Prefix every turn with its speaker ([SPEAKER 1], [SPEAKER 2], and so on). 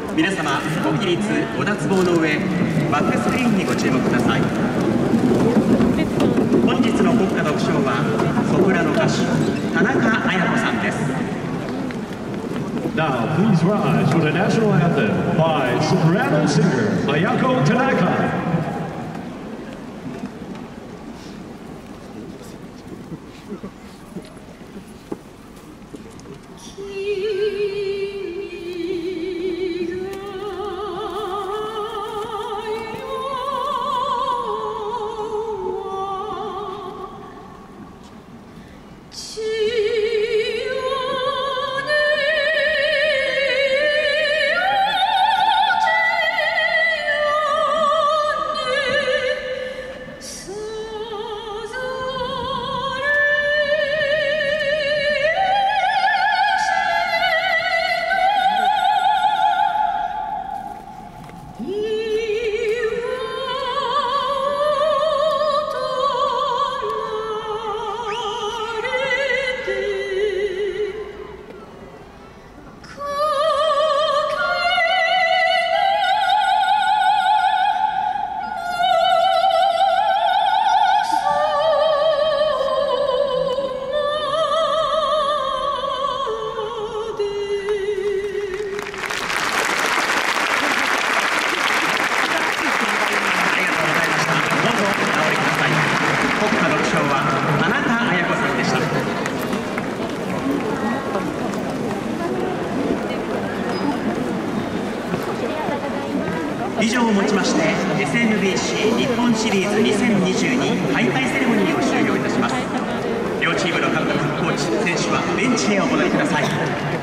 [SPEAKER 1] 皆様ご起立ご脱帽の上バックスクリーンにご注目ください。本日の国歌独唱はソプラノ歌手田中彩子さんです。
[SPEAKER 2] Now please rise for the national anthem by soprano singer Ayako Tanaka.以上をもちまして SMBC 日本シリーズ2022開会セレモニーを終了いたします。両チームの監督、コーチ、選手はベンチへお戻りください。